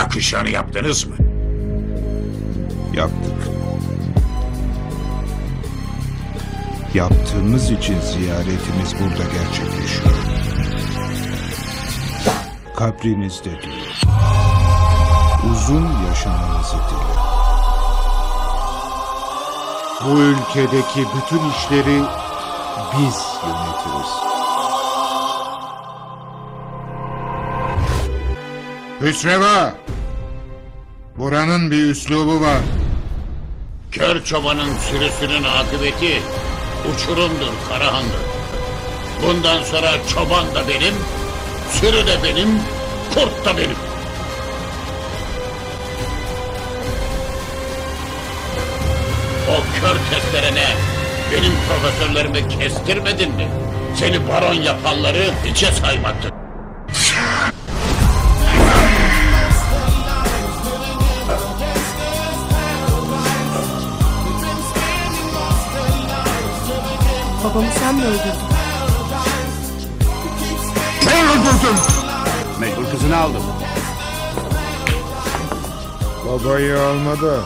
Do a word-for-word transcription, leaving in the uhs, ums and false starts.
Yakışanı yaptınız mı? Yaptık. Yaptığımız için ziyaretimiz burada gerçekleşiyor. Kabrinizde diyor. Uzun yaşamanızı dilerim. Bu ülkedeki bütün işleri biz yönetiriz. Hüsreva! Buranın bir üslubu var. Kör çobanın sürüsünün akıbeti uçurumdur Karahanlı. Bundan sonra çoban da benim, sürü de benim, kurt da benim. O kör testlerine benim profesörlerimi kestirmedin mi? Seni baron yapanları hiçe saymaktır. Babamı sen mi öldürdün? Ben öldürdüm! Mecbur kızını aldım. Babayı almadı.